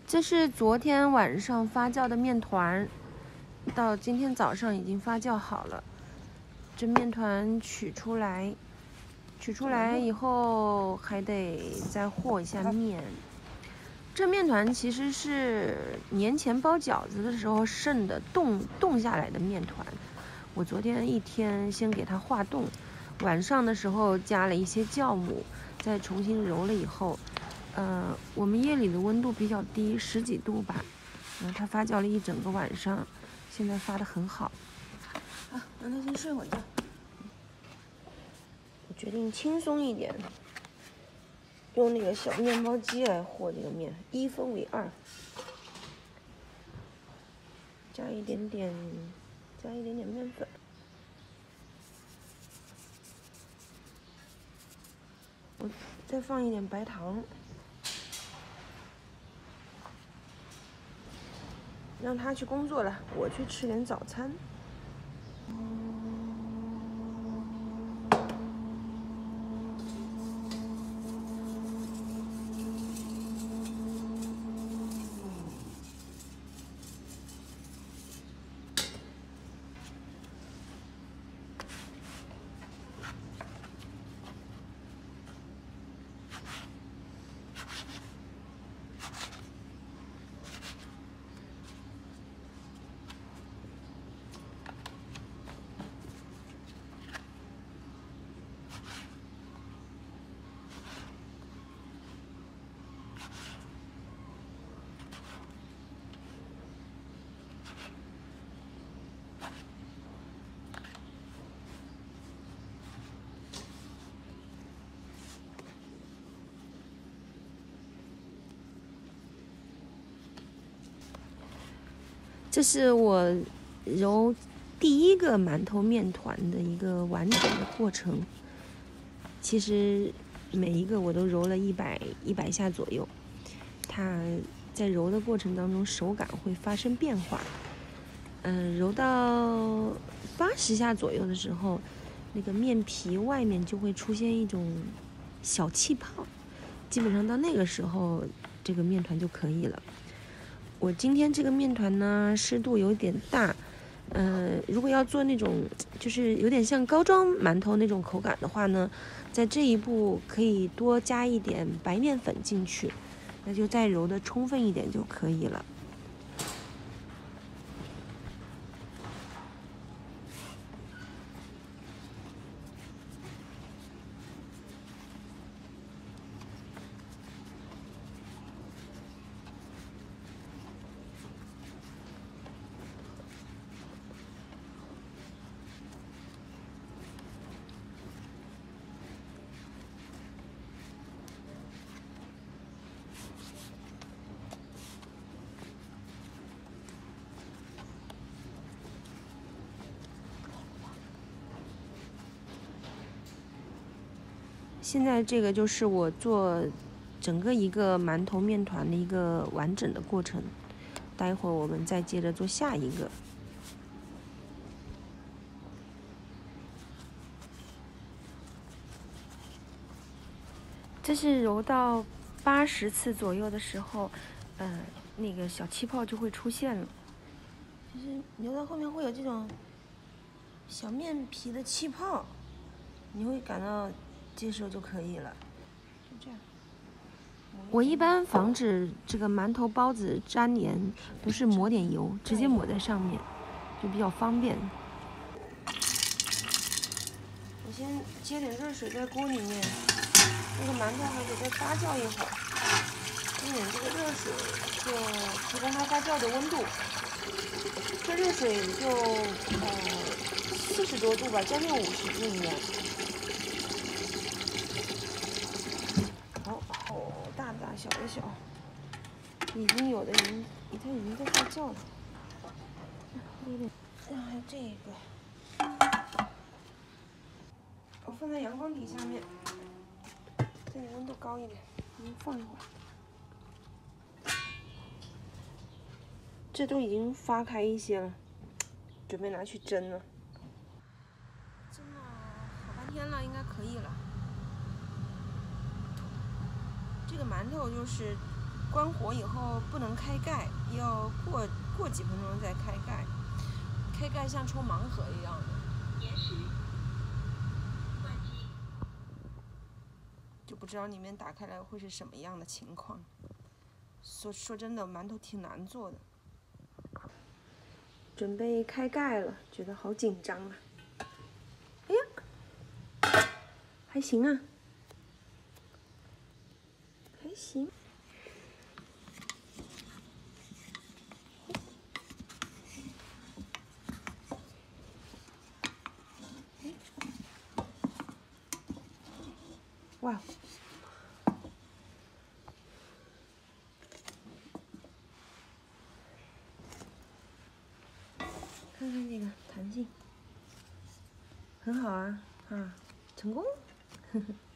这是昨天晚上发酵的面团，到今天早上已经发酵好了。这面团取出来以后还得再和一下面。这面团其实是年前包饺子的时候剩的冻下来的面团，我昨天一天先给它化冻，晚上的时候加了一些酵母，再重新揉了以后。我们夜里的温度比较低，10几度吧，它发酵了一整个晚上，现在发得很好。啊，让它先睡会儿觉。我决定轻松一点，用那个小面包机来和这个面，1分为2，加一点点面粉。我再放一点白糖。让他去工作了，我去吃点早餐。这是我揉第一个馒头面团的一个完整的过程。其实每一个我都揉了100下左右，它在揉的过程当中手感会发生变化。揉到80下左右的时候，那个面皮外面就会出现一种小气泡，基本上到那个时候这个面团就可以了。我今天这个面团呢，湿度有点大，如果要做那种就是有点像膏状馒头那种口感的话呢，在这一步可以多加一点白面粉进去，那就再揉的充分一点就可以了。现在这个就是我做整个一个馒头面团的一个完整的过程，待会儿我们再接着做下一个。这是揉到80次左右的时候，那个小气泡就会出现了，就是揉到后面会有这种小面皮的气泡，你会感到这时候就可以了。就这样。我一般防止这个馒头包子粘黏，都是抹点油，直接抹在上面，就比较方便。我先接点热水在锅里面，那个馒头还得再发酵一会儿，用点这个热水就提供它发酵的温度。这热水就40多度吧，将近50度一样。好大小的小，已经有的它已经在发酵了。还有这个，我放在阳光底下面，这里温度高一点，放一会儿。这都已经发开一些了，准备拿去蒸了。蒸了好半天了，应该可以了。这个馒头就是关火以后不能开盖，要过几分钟再开盖。开盖像抽盲盒一样的。就不知道里面打开来会是什么样的情况。说真的，馒头挺难做的。准备开盖了，觉得好紧张啊！哎呀，还行啊，还行。哇！看看这个弹性，很好啊，成功！